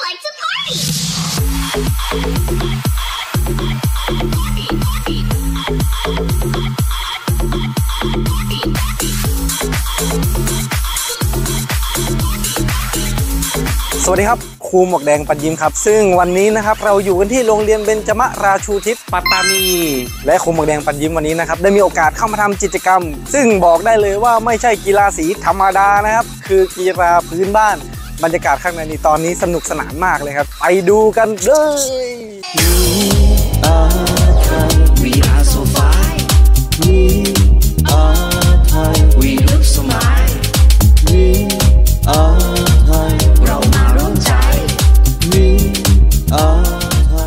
like to party. สวัสดีครับครูหมวกแดงปัญยิ้มครับซึ่งวันนี้นะครับเราอยู่กันที่โรงเรียนเบญจมราชูทิศปัตตานีและครูหมวกแดงปัญยิ้มวันนี้นะครับได้มีโอกาสเข้ามาทำกิจกรรมซึ่งบอกได้เลยว่าไม่ใช่กีฬาสีธรรมดานะครับคือกีฬาพื้นบ้านบรรยากาศข้างในนี้ตอนนี้สนุกสนานมากเลยครับไปดูกันเลย We are so fine. We are Thai. We look so fine. We are Thai. เรามาร่วมใจ We are Thai.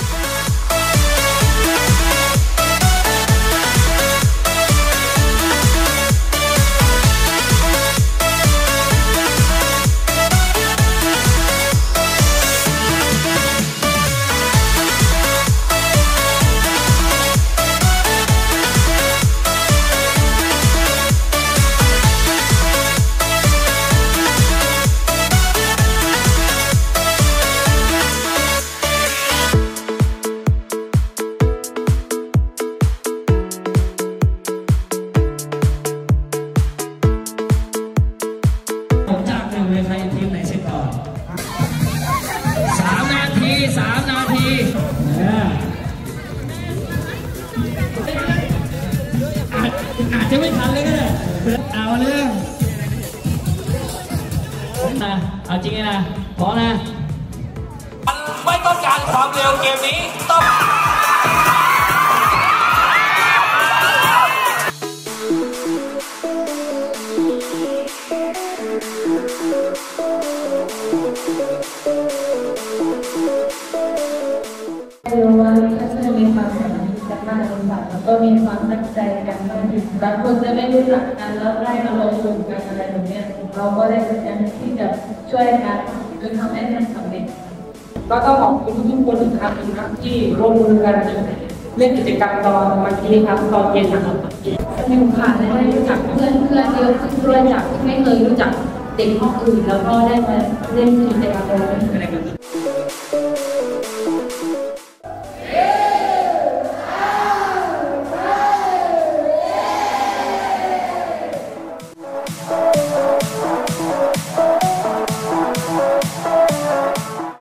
อาจจะไม่ทันเลยก็ได้เอาเลยนะเอาจริงนะพอนะมันไม่ต้องการความเร็วเกมนี้ต้องว่าถ้าจะมีความสัมพันธ์กันมากในฝันแล้วก็มีความตั้งใจกันมากบางคนจะไม่รู้จักกันแล้วได้มาลงทุนกันอะไรแบบนี้เราก็ได้พยายามที่จะช่วยกันจนทำให้มันสำเร็จก็ต้องขอบคุณทุกคนอีกครั้งนึงครับที่ร่วมมือกันเล่นกิจกรรมตอนวันนี้ครับตอนเย็นนะครับสนุกค่ะได้รู้จักเพื่อนเยอะขึ้นด้วยจากที่ไม่เคยรู้จักเด็กห้องอื่นแล้วก็ได้มาเล่นกิจกรรมอะไรกัน